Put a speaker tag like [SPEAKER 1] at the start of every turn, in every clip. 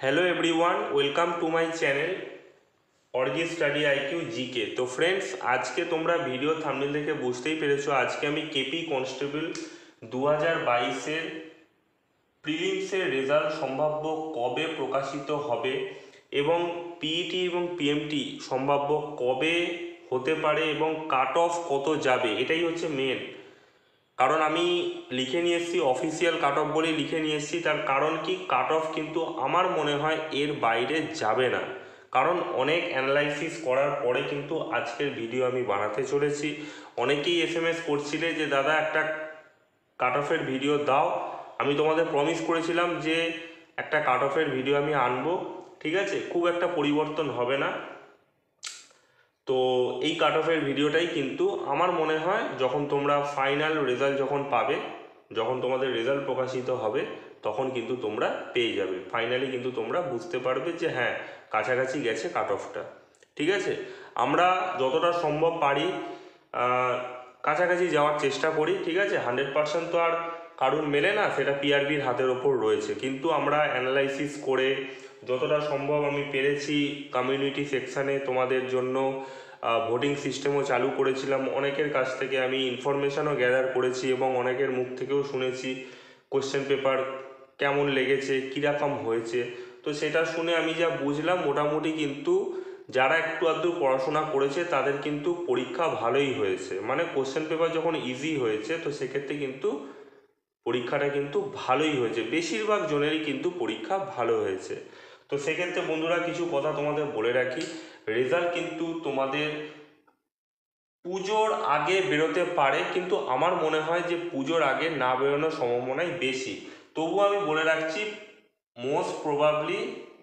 [SPEAKER 1] Hello everyone, welcome to my channel অর্জি study IQ GK. তো friends, আজকে তোমরা ভিডিও থাম্বনেল দেখে বুঝতেই পেরেছো, আজকে আমি কেপি কনস্টেবল 2022-এর প্রিলিমসের রেজাল্ট সম্ভাব্য কবে প্রকাশিত হবে এবং পিইটি এবং পিএমটি সম্ভাব্য কবে হতে পারে এবং কাট অফ কত যাবে, এটাই হচ্ছে মেন। কারণ আমি লিখে নিয়ে এসেছি অফিসিয়াল কাট অফ বলেই লিখে নিয়ে এসেছি। তার কারণ কি, কাট অফ কিন্তু আমার মনে হয় এর বাইরে যাবে না। কারণ অনেক অ্যানালাইসিস করার পরে কিন্তু আজকের ভিডিও আমি বানাতে চলেছি। অনেকেই এসএমএস করছিলে যে দাদা একটা কাট অফের ভিডিও দাও। আমি তোমাদের প্রমিস করেছিলাম যে একটা কাট অফের ভিডিও আমি আনবো, ঠিক আছে? খুব একটা পরিবর্তন হবে না। তো এই কাট অফের ভিডিওটাই কিন্তু আমার মনে হয় যখন তোমরা ফাইনাল রেজাল্ট যখন পাবে, যখন তোমাদের রেজাল্ট প্রকাশিত হবে, তখন কিন্তু তোমরা পেয়ে যাবে। ফাইনালি কিন্তু তোমরা বুঝতে পারবে যে হ্যাঁ, কাছাকাছি গেছে কাট অফটা, ঠিক আছে? আমরা যতটা সম্ভব পারি কাছাকাছি যাওয়ার চেষ্টা করি, ঠিক আছে? 100% তো আর কারুর মেলে না, সেটা পিআরবির হাতের ওপর রয়েছে। কিন্তু আমরা অ্যানালাইসিস করে যতটা সম্ভব আমি পেরেছি। কমিউনিটি সেকশানে তোমাদের জন্য ভোটিং সিস্টেমও চালু করেছিলাম। অনেকের কাছ থেকে আমি ইনফরমেশানও গ্যাদার করেছি এবং অনেকের মুখ থেকেও শুনেছি কোশ্চেন পেপার কেমন লেগেছে, কীরকম হয়েছে। তো সেটা শুনে আমি যা বুঝলাম, মোটামুটি কিন্তু যারা একটু আধটু পড়াশোনা করেছে তাদের কিন্তু পরীক্ষা ভালোই হয়েছে। মানে কোশ্চেন পেপার যখন ইজি হয়েছে, তো সেক্ষেত্রে কিন্তু পরীক্ষাটা কিন্তু ভালোই হয়েছে। বেশিরভাগ জনেরই কিন্তু পরীক্ষা ভালো হয়েছে। তো সেক্ষেত্রে বন্ধুরা, কিছু কথা তোমাদের বলে রাখি। রেজাল্ট কিন্তু তোমাদের পুজোর আগে বেরোতে পারে, কিন্তু আমার মনে হয় যে পুজোর আগে না বেরোনোর সম্ভাবনাই বেশি। তবুও আমি বলে রাখছি, মোস্ট প্রবাবলি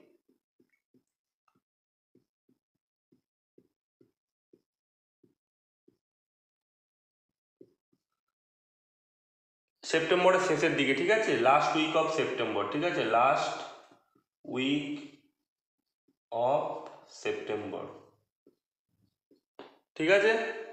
[SPEAKER 1] সেপ্টেম্বরের শেষের দিকে, ঠিক আছে? লাস্ট উইক অফ সেপ্টেম্বর, ঠিক আছে? লাস্ট উইক অফ সেপ্টেম্বর, ঠিক আছে?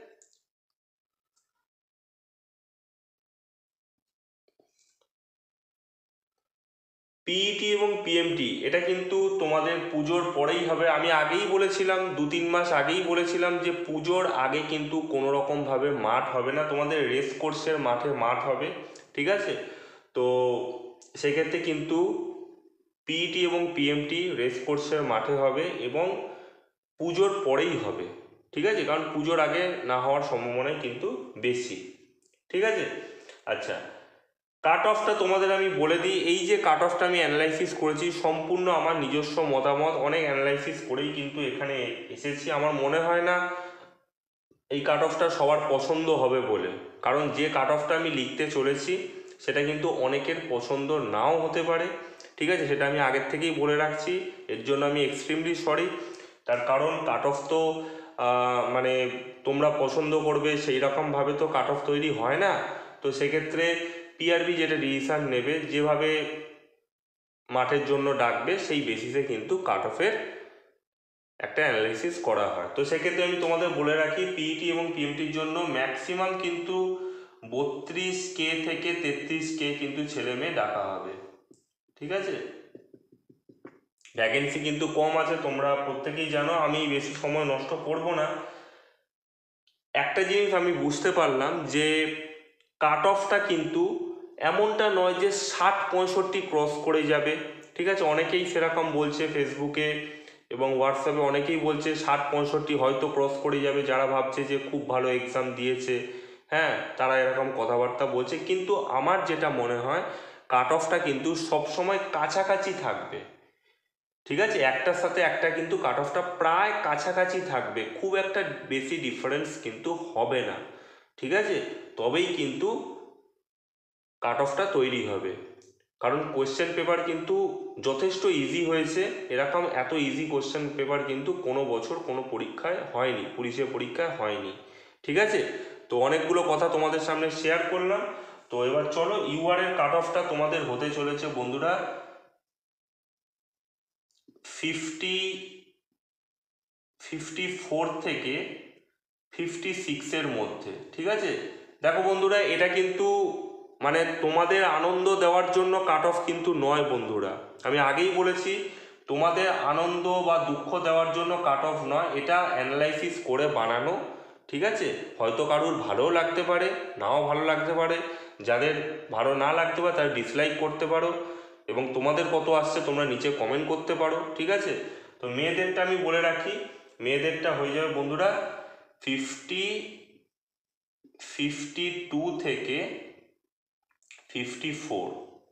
[SPEAKER 1] পিইটি এবং পিএমটি এটা কিন্তু তোমাদের পুজোর পরেই হবে। আমি আগেই বলেছিলাম, 2-3 মাস আগেই বলেছিলাম যে পুজোর আগে কিন্তু কোনো রকমভাবে মাঠ হবে না, তোমাদের রেস কোর্সের মাঠ হবে, ঠিক আছে? তো সেক্ষেত্রে কিন্তু পিইটি এবং পিএমটি রেস কোর্সের মাঠে হবে এবং পুজোর পরেই হবে, ঠিক আছে? কারণ পুজোর আগে না হওয়ার সম্ভাবনাই কিন্তু বেশি, ঠিক আছে? আচ্ছা, কাট অফটা তোমাদের আমি বলে দিই। এই যে কাট অফটা আমি অ্যানালাইসিস করেছি, সম্পূর্ণ আমার নিজস্ব মতামত। অনেক অ্যানালাইসিস করেই কিন্তু এখানে এসেছি। আমার মনে হয় না এই কাট অফটা সবার পছন্দ হবে বলে, কারণ যে কাট অফটা আমি লিখতে চলেছি সেটা কিন্তু অনেকের পছন্দ নাও হতে পারে, ঠিক আছে? সেটা আমি আগের থেকেই বলে রাখছি। এর জন্য আমি এক্সট্রিমলি সরি। তার কারণ কাট অফ তো মানে তোমরা পছন্দ করবে সেই রকমভাবে তো কাট অফ তৈরি হয় না। তো সেক্ষেত্রে পিআরবি যেটা ডিসিশান নেবে, যেভাবে মাঠের জন্য ডাকবে, সেই বেসিসে কিন্তু কাট অফের একটা অ্যানালাইসিস করা হয়। তো সেক্ষেত্রে আমি তোমাদের বলে রাখি, পিইটি এবং পিএমটির জন্য ম্যাক্সিমাম কিন্তু 32K থেকে 33K কিন্তু ছেলে মেয়ে ডাকা হবে, ঠিক আছে? ভ্যাকেন্সি কিন্তু কম আছে, তোমরা প্রত্যেকেই জানো। আমি বেশি সময় নষ্ট করব না। একটা জিনিস আমি বুঝতে পারলাম যে কাট অফটা কিন্তু এমনটা নয় যে 60-65 ক্রস করে যাবে, ঠিক আছে? অনেকেই সেরকম বলছে ফেসবুকে এবং হোয়াটসঅ্যাপে, অনেকেই বলছে 60-65 হয়তো ক্রস করে যাবে, যারা ভাবছে যে খুব ভালো এক্সাম দিয়েছে, হ্যাঁ, তারা এরকম কথাবার্তা বলছে। কিন্তু আমার যেটা মনে হয়, কাট অফটা কিন্তু সবসময় কাছাকাছি থাকবে, ঠিক আছে? একটার সাথে একটা কিন্তু কাট অফটা প্রায় কাছাকাছি থাকবে, খুব একটা বেশি ডিফারেন্স কিন্তু হবে না, ঠিক আছে? তবেই কিন্তু কাট অফটা তৈরি হবে। কারণ কোয়েশ্চেন পেপার কিন্তু যথেষ্ট ইজি হয়েছে। এরকম এত ইজি কোয়েশ্চেন পেপার কিন্তু কোনো বছর কোনো পরীক্ষায় হয়নি, পুলিশের পরীক্ষায় হয়নি, ঠিক আছে? তো অনেকগুলো কথা তোমাদের সামনে শেয়ার করলাম। তো এবার চলো, ইউআরের কাট অফটা তোমাদের হতে চলেছে বন্ধুরা 54 থেকে 56-এর মধ্যে, ঠিক আছে? দেখো বন্ধুরা, এটা কিন্তু মানে তোমাদের আনন্দ দেওয়ার জন্য কাট অফ কিন্তু নয় বন্ধুরা। আমি আগেই বলেছি, তোমাদের আনন্দ বা দুঃখ দেওয়ার জন্য কাট অফ নয়, এটা অ্যানালাইসিস করে বানানো, ঠিক আছে? হয়তো কারুর ভালোও লাগতে পারে, নাও ভালো লাগতে পারে, যাদের ভালো না লাগতে পারে তারা ডিসলাইক করতে পারো, এবং তোমাদের কত আসছে তোমরা নিচে কমেন্ট করতে পারো, ঠিক আছে? তো মেয়েদেরটা আমি বলে রাখি, মেয়েদেরটা হয়ে যাবে বন্ধুরা 52 থেকে 54।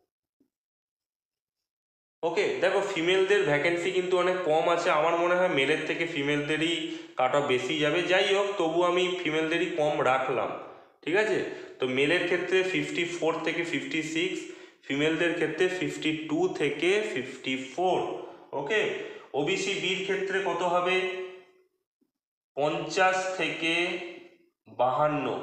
[SPEAKER 1] ওকে, দেখো ফিমেলদের ভ্যাকেন্সি কিন্তু অনেক কম আছে, আমার মনে হয় মেলের থেকে ফিমেলদেরই কাট অফ বেশি যাবে। যাই হোক, তবু আমি ফিমেলদেরই কম রাখলাম, ঠিক আছে? তো মেলের ক্ষেত্রে 54 থেকে 56, ফিমেলদের ক্ষেত্রে 52 থেকে 54। ওকে, ওবিসি বির ক্ষেত্রে কত হবে? 50 থেকে 52।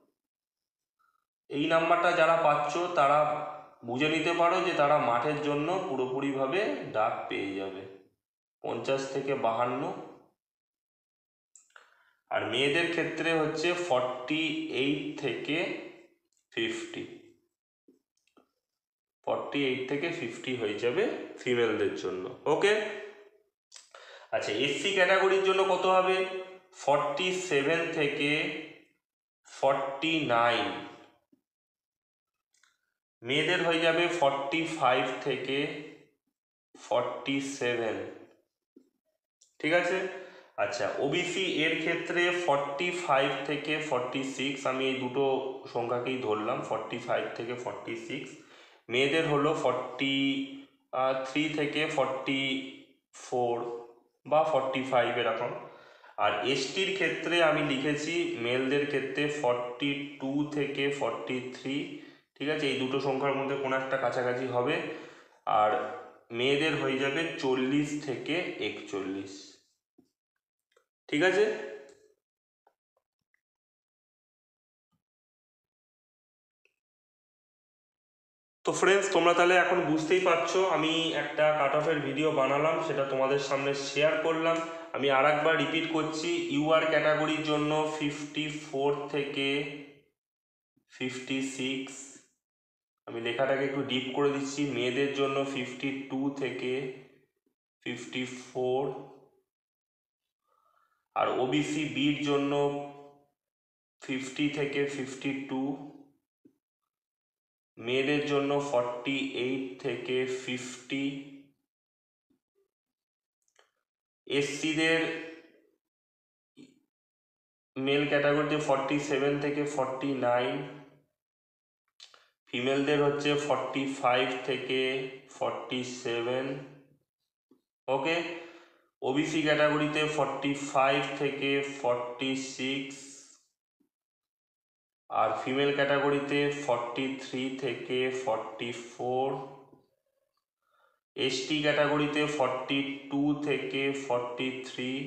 [SPEAKER 1] এই নাম্বারটা যারা পাচ্ছ তারা বুঝে নিতে পারো যে তারা মাঠের জন্য পুরোপুরিভাবে ডাক পেয়ে যাবে, 50 থেকে 52। আর মেয়েদের ক্ষেত্রে হচ্ছে 48 থেকে 50, 48 থেকে 50 হয়ে যাবে ফিমেলদের জন্য। ওকে, আচ্ছা এসসি ক্যাটাগরির জন্য কত হবে? 47 থেকে 49। মেয়েদের হয়ে যাবে 45 থেকে 47, ঠিক আছে? আচ্ছা ওবিসি এর ক্ষেত্রে 45 থেকে 46, আমি এই দুটো সংখ্যাকেই ধরলাম, 45 থেকে 46। মেয়েদের হলো 43 থেকে 44 বা 45 এরকম। আর এসটির ক্ষেত্রে আমি লিখেছি মেলদের ক্ষেত্রে 42 থেকে 43, ঠিক আছে? এই দুটো সংখ্যার মধ্যে কোনো একটা কাছাকাছি হবে। আর মেয়েদের হয়ে যাবে 40 থেকে 41, ঠিক আছে? তো ফ্রেন্ডস, তোমরা তাহলে এখন বুঝতেই পারছো আমি একটা কাট অফের ভিডিও বানালাম, সেটা তোমাদের সামনে শেয়ার করলাম। আমি আর একবার রিপিট করছি, ইউআর ক্যাটাগরির জন্য 54 থেকে 56, আমি লেখাটাকে একটু ডিপ করে দিচ্ছি, মেয়েদের জন্য 52 থেকে 54, আর ওবিসি বির জন্য 50 থেকে 52, মেয়েদের জন্য 48 থেকে 50, এসসিদের মেল ক্যাটাগরিতে 47 থেকে 49, ফিমেলদের হচ্ছে 45 থেকে 47। ওকে, ওবিসি ক্যাটাগরিতে 45 থেকে 46, আর ফিমেল ক্যাটাগরিতে 43 থেকে 44, এসটি ক্যাটাগরিতে 42 থেকে 43,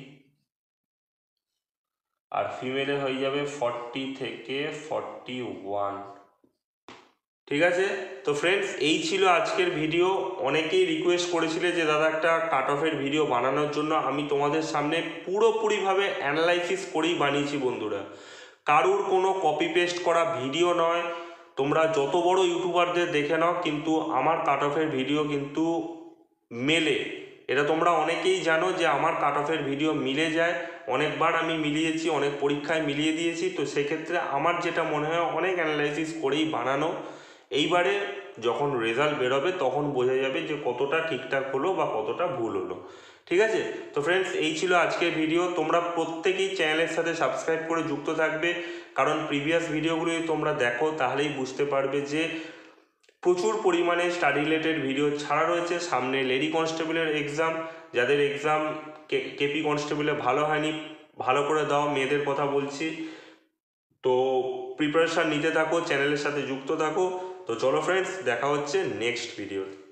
[SPEAKER 1] আর ফিমেলে হয়ে যাবে 40 থেকে 41, ঠিক আছে? তো ফ্রেন্ডস, এই ছিল আজকের ভিডিও। অনেকেই রিকোয়েস্ট করেছিলে যে দাদা একটা কাট অফের ভিডিও বানানোর জন্য, আমি তোমাদের সামনে পুরোপুরিভাবে অ্যানালাইসিস করেই বানিয়েছি বন্ধুরা, কারুর কোনো কপি পেস্ট করা ভিডিও নয়। তোমরা যত বড় ইউটিউবারদের দেখে নাও, কিন্তু আমার কাট অফের ভিডিও কিন্তু মেলে, এটা তোমরা অনেকেই জানো যে আমার কাট অফের ভিডিও মিলে যায়। অনেকবার আমি মিলিয়েছি, অনেক পরীক্ষায় মিলিয়ে দিয়েছি। তো সেক্ষেত্রে আমার যেটা মনে হয় অনেক অ্যানালাইসিস করেই বানানো। এইবারে যখন রেজাল্ট বেরোবে তখন বোঝা যাবে যে কতটা ঠিকঠাক হলো বা কতটা ভুল হলো, ঠিক আছে? তো ফ্রেন্ডস, এই ছিল আজকের ভিডিও। তোমরা প্রত্যেকেই চ্যানেলের সাথে সাবস্ক্রাইব করে যুক্ত থাকবে, কারণ প্রিভিয়াস ভিডিওগুলি তোমরা দেখো তাহলেই বুঝতে পারবে যে প্রচুর পরিমাণে স্টাডি রিলেটেড ভিডিও ছাড়া রয়েছে। সামনে লেডি কনস্টেবলের এক্সাম, যাদের এক্সাম কেপি কনস্টেবলে ভালো হয়নি, ভালো করে দাও, মেয়েদের কথা বলছি। তো প্রিপারেশান নিতে থাকো, চ্যানেলের সাথে যুক্ত থাকো। তো চলো ফ্রেন্ডস, দেখা হচ্ছে নেক্সট ভিডিওতে।